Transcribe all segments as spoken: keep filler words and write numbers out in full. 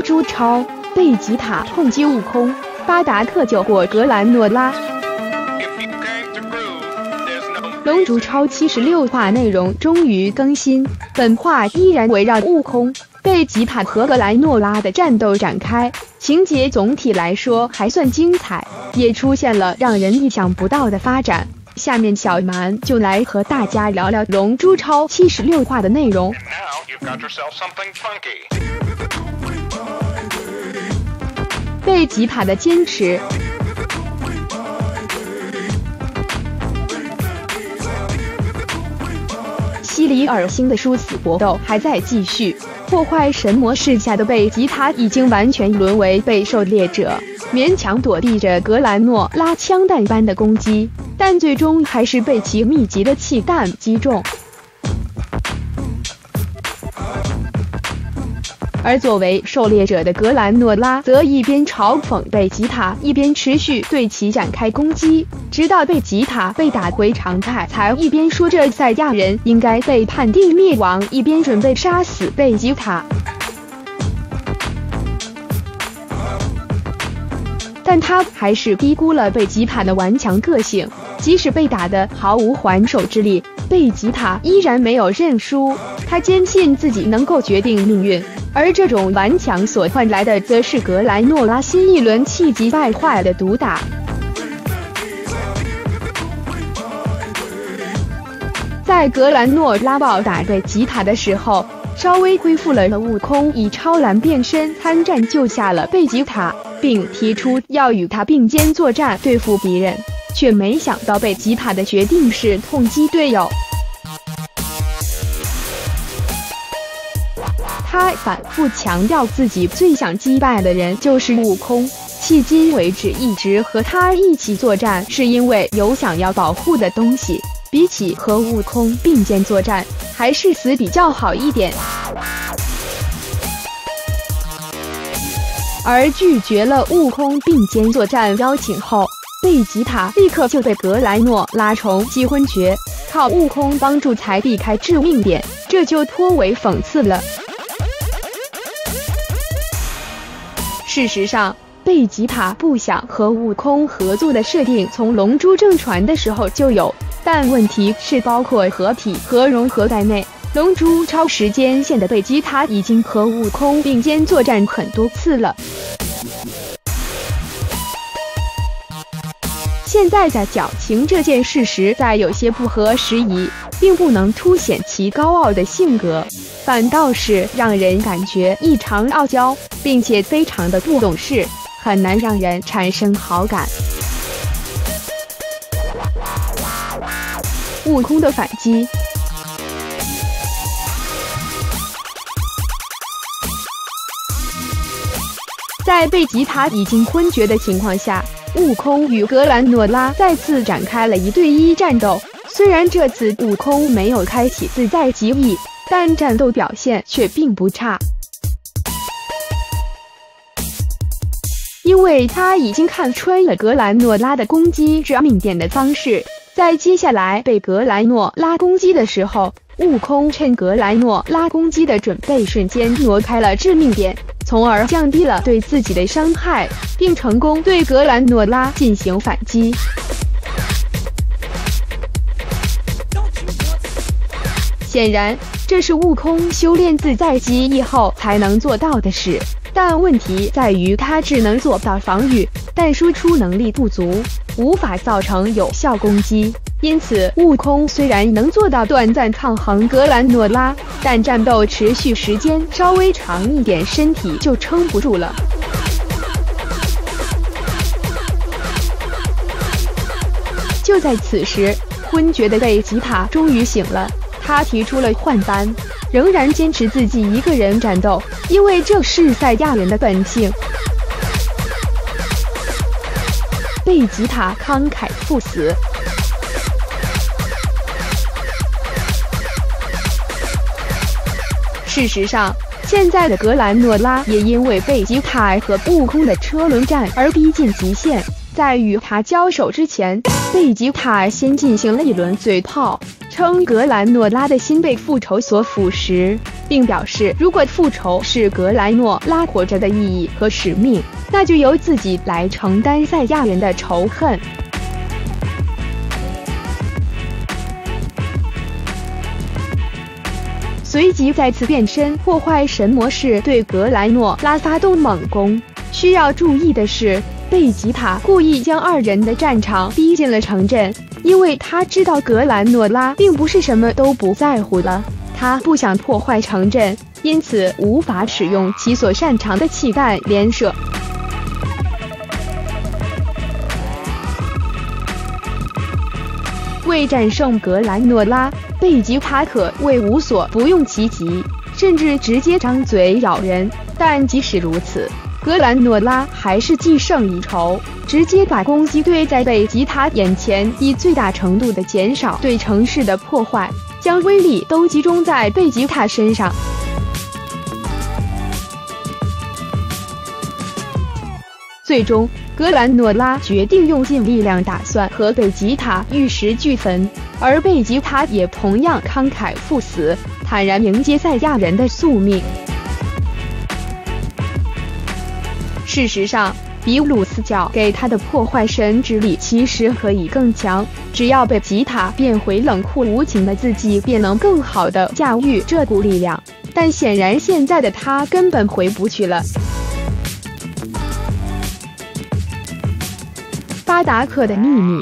珠超，贝吉塔痛击悟空，巴达克救过格兰诺拉。龙珠超七十六话内容终于更新，本话依然围绕悟空、贝吉塔和格兰诺拉的战斗展开，情节总体来说还算精彩，也出现了让人意想不到的发展。下面小蛮就来和大家聊聊龙珠超七十六话的内容。贝吉塔的坚持。西里尔星的殊死搏斗还在继续，破坏神魔世下的贝吉塔已经完全沦为被狩猎者，勉强躲避着格兰诺拉枪弹般的攻击，但最终还是被其密集的气弹击中。而作为狩猎者的格兰诺拉则一边嘲讽贝吉塔，一边持续对其展开攻击，直到贝吉塔被打回常态，才一边说着赛亚人应该被判定灭亡，一边准备杀死贝吉塔。但他还是低估了贝吉塔的顽强个性，即使被打得毫无还手之力，贝吉塔依然没有认输，他坚信自己能够决定命运。而这种顽强所换来的，则是格兰诺拉新一轮气急败坏的毒打。在格兰诺拉暴打贝吉塔的时候，稍微恢复了的悟空以超蓝变身参战，救下了贝吉塔，并提出要与他并肩作战对付敌人，却没想到贝吉塔的决定是痛击队友。他反复强调自己最想击败的人就是悟空，迄今为止一直和他一起作战，是因为有想要保护的东西。比起和悟空并肩作战，还是死比较好一点。而拒绝了悟空并肩作战邀请后，贝吉塔立刻就被格兰诺拉重击昏厥，靠悟空帮助才避开致命点，这就颇为讽刺了。事实上，贝吉塔不想和悟空合作的设定从龙珠正传的时候就有，但问题是包括合体和融合在内，龙珠超时间线的贝吉塔已经和悟空并肩作战很多次了。现在在矫情这件事实在有些不合时宜，并不能凸显其高傲的性格，反倒是让人感觉异常傲娇，并且非常的不懂事，很难让人产生好感。悟空的反击。在贝吉塔已经昏厥的情况下，悟空与格兰诺拉再次展开了一对一战斗。虽然这次悟空没有开启自在极意，但战斗表现却并不差，因为他已经看穿了格兰诺拉的攻击致命点的方式。在接下来被格兰诺拉攻击的时候，悟空趁格兰诺拉攻击的准备瞬间挪开了致命点，从而降低了对自己的伤害，并成功对格兰诺拉进行反击。显然，这是悟空修炼自在极意后才能做到的事，但问题在于他只能做到防御，但输出能力不足，无法造成有效攻击。因此，悟空虽然能做到短暂抗衡格兰诺拉，但战斗持续时间稍微长一点，身体就撑不住了。就在此时，昏厥的贝吉塔终于醒了。他提出了换班，仍然坚持自己一个人战斗，因为这是赛亚人的本性。贝吉塔慷慨赴死。事实上，现在的格兰诺拉也因为贝吉塔和悟空的车轮战而逼近极限。在与他交手之前，贝吉塔先进行了一轮嘴炮，称格兰诺拉的心被复仇所腐蚀， 并表示如果复仇是格兰诺拉活着的意义和使命，那就由自己来承担赛亚人的仇恨。随即再次变身破坏神模式，对格兰诺拉发动猛攻。需要注意的是，贝吉塔故意将二人的战场逼进了城镇，因为他知道格兰诺拉并不是什么都不在乎的，他不想破坏城镇，因此无法使用其所擅长的气弹连射。为战胜格兰诺拉，贝吉塔可谓无所不用其极，甚至直接张嘴咬人。但即使如此，格兰诺拉还是既胜一筹，直接把攻击堆在贝吉塔眼前，以最大程度的减少对城市的破坏，将威力都集中在贝吉塔身上。最终，格兰诺拉决定用尽力量，打算和贝吉塔玉石俱焚，而贝吉塔也同样慷慨赴死，坦然迎接赛亚人的宿命。事实上，比鲁斯教给他的破坏神之力其实可以更强，只要贝吉塔变回冷酷无情的自己，便能更好地驾驭这股力量。但显然现在的他根本回不去了。巴达克的秘密。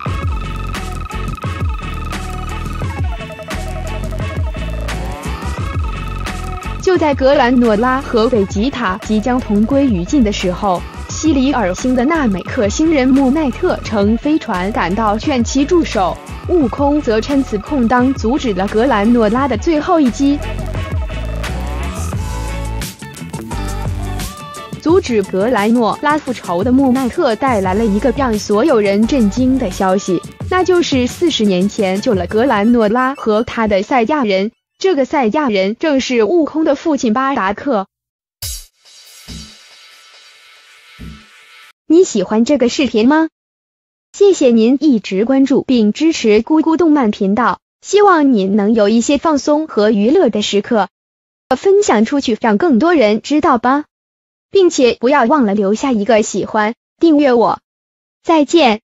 就在格兰诺拉和贝吉塔即将同归于尽的时候，西里尔星的纳美克星人穆奈特乘飞船赶到劝其住手，悟空则趁此空当阻止了格兰诺拉的最后一击。阻止格兰诺拉复仇的穆奈特带来了一个让所有人震惊的消息，那就是四十年前救了格兰诺拉和他的赛亚人，这个赛亚人正是悟空的父亲巴达克。你喜欢这个视频吗？谢谢您一直关注并支持咕咕动漫频道，希望您能有一些放松和娱乐的时刻，分享出去让更多人知道吧。并且不要忘了留下一个喜欢，订阅我。再见。